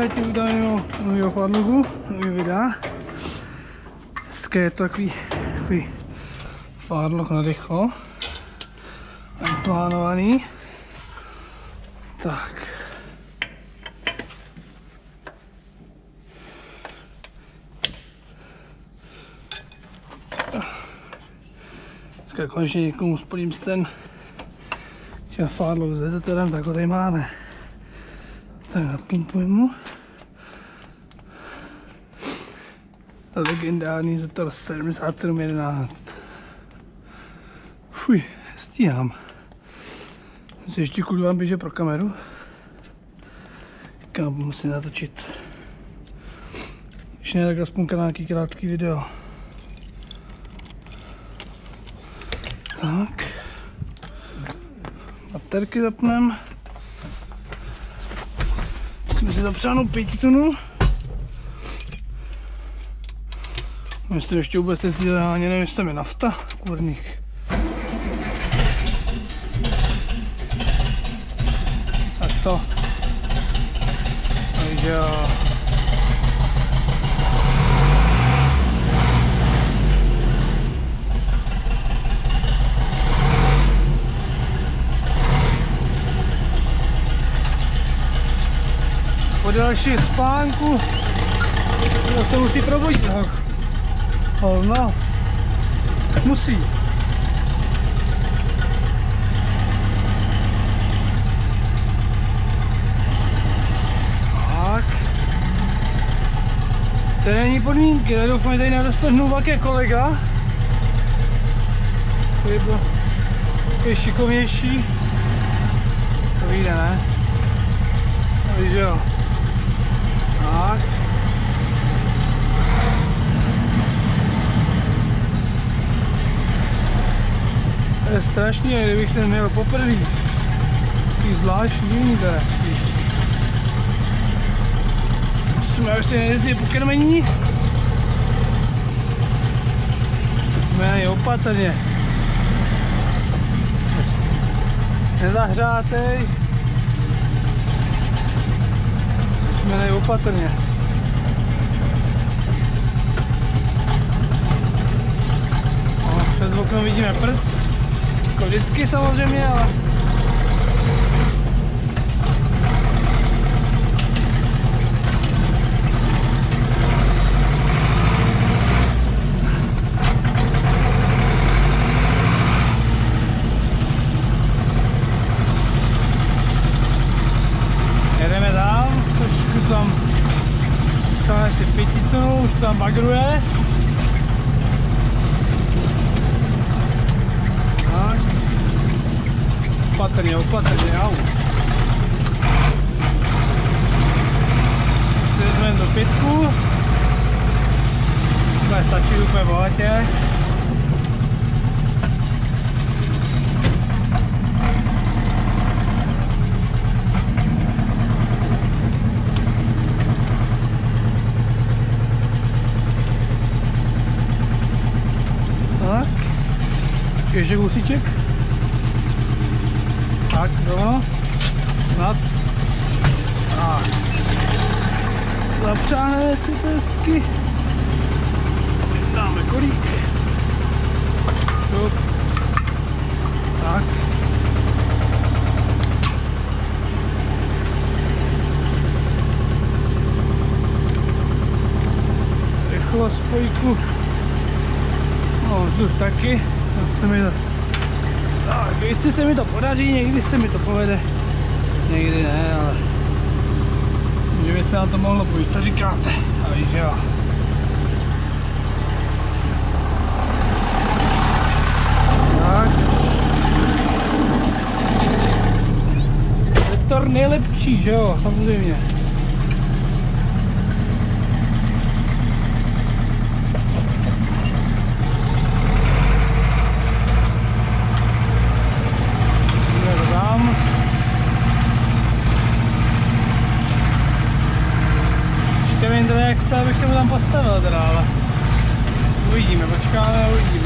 ti udělám novýho fadlugu, nový videa. Dneska je to takový fadlog na rychlo. Plánovaný. Tak. Dneska konečně někomu splním sen. Když fádlok s dezeterem, tak ho tady máme. Tak napumpujeme mu. Legendární Zetor 7711. Fuj, stíhám. Se ještě kvůli vám běžet pro kameru. Kam musím natočit. Když ne, tak aspoň nějaký krátký video. Tak. Baterky zapneme. Musíme si zapřáhnout 5 tunů. Myslím, ještě vůbec jezdí ani nevím, jestli tam je nafta kurník. Tak co? Takže jo. Po další spánku to se musí probudit. No, musí. Tak. To není podmínky, ale doufám, že tady nedostanu velké kolega. Který byl šikovnější. To vyjde, ne? Takže jo. Tak. To je strašný, kdybych se měl poprvé. Taký zvláštní divný to je. Jsme ještě nejezdili po krmení. Jsme ani opatrně. Nezahřátej. Jsme ani opatrně. Přes okno vidíme prd. Jako vždycky samozřejmě, ale... Jedeme dál, trošku tam... Máme si 5 tunů, už tam bagruje. Opatrně, au. Si vezmeme do pytku. To stačí úplně bohatě. Tak. Ještě kousíček. Tak, no, snad. Tak. Zapřáhneme si to hezky. Dáme kolík. Šup. Tak. Rychlo spojku. No, vzduch taky. Zase mi zase. Tak, jestli se mi to podaří, někdy se mi to povede, někdy ne, ale myslím, že by se nám to mohlo pojít, co říkáte? A víš, jo. Tak. Zetor nejlepší, že jo, samozřejmě. Nevím teda, jak chce, abych se mu tam postavil teda, ale uvidíme, počkáme a uvidíme.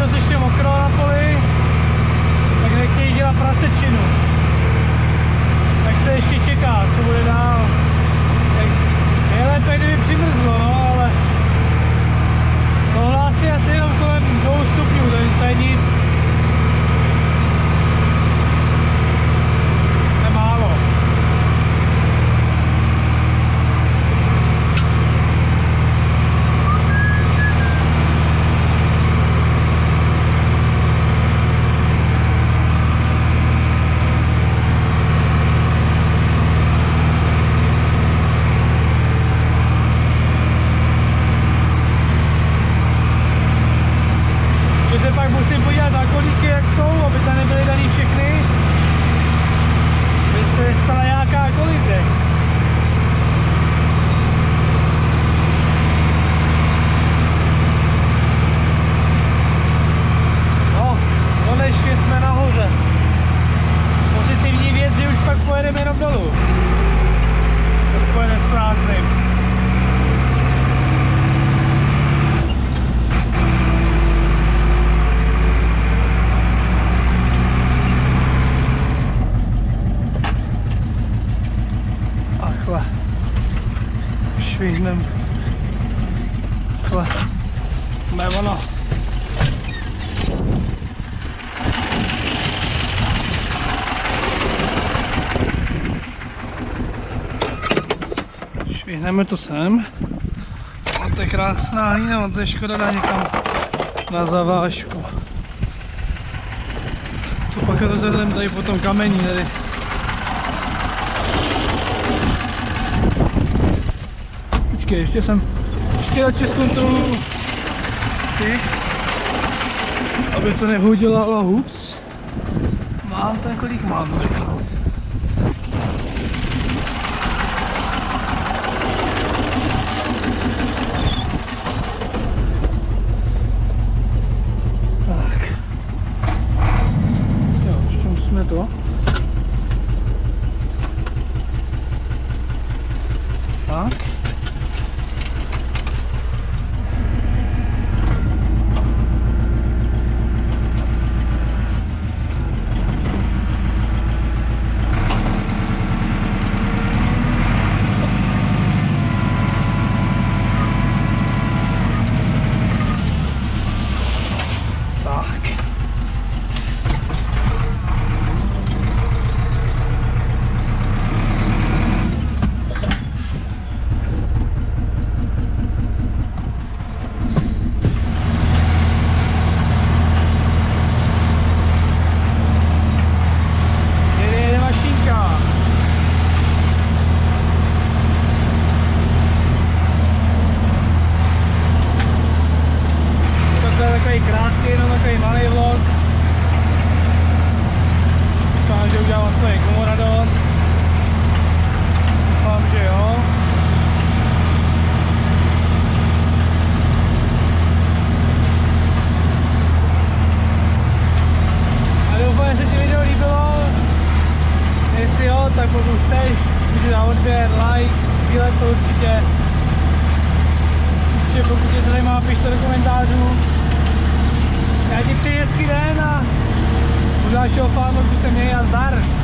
zase ještě mokro na poli, tak nechtějí dělat prastečinu. Tak se ještě čeká, co bude dál. Je lépe, kdyby přimrzlo, no, ale tohle asi jenom kolem 2 stupňů, to je nic. To je málo. Musím podívat na kolíky, jak jsou, aby tam nebyly daný všechny. By se stala nějaká kolize. No, konečně jsme nahoře. Pozitivní věc, že už pak pojedeme jenom dolů. Tak pojedeme s prázdným. Švihnem. Takhle. Ono. Švihneme to sem. To je krásná hlína, to je škoda dát někam na zavážku. To pak rozhodneme tady potom kamení tady. Ještě radši zkontroluji ty, aby to nehodilo hups. Mám ten, kolik mám tady. Tak. Jo, ještě musíme to. Tak. Krátký, no takový malý vlog. Doufám, že udělám aspoň někomu radost. Doufám, že jo. A doufám, že se ti video líbilo. Jestli jo, tak pokud chceš, můžeš dát odběr, like, sdílet to určitě. Určitě pokud tě zajímá, piš to do komentářů. Já ti přeji hezký den a u dalšího farmoku se měj a zdar.